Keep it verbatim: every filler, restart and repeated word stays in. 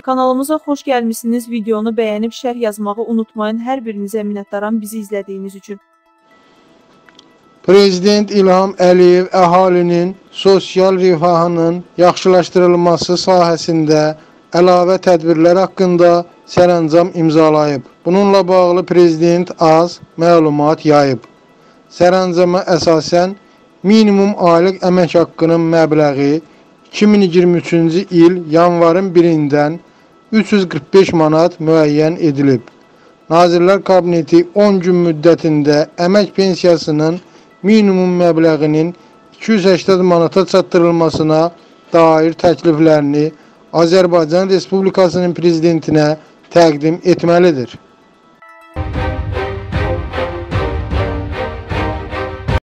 Kanalımıza xoş gəlmişsiniz. Videonu bəyənib şərh yazmağı unutmayın. Hər birinizə minnətdaram bizi izlədiyiniz üçün. Prezident İlham Əliyev əhalinin sosial rifahının yaxşılaşdırılması sahəsində əlavə tədbirlər haqqında sərəncam imzalayıb. Bununla bağlı Prezident az məlumat yayıb. Sərəncama əsasən minimum aylıq əmək haqqının məbləği iki min iyirmi üçüncü il yanvarın birindən üç yüz qırx beş manat müəyyən edilib. Nazirlər Kabineti on gün müddətində əmək pensiyasının minimum məbləğinin iki yüz səksən manata çatdırılmasına dair təkliflərini Azərbaycan Respublikasının Prezidentinə təqdim etməlidir.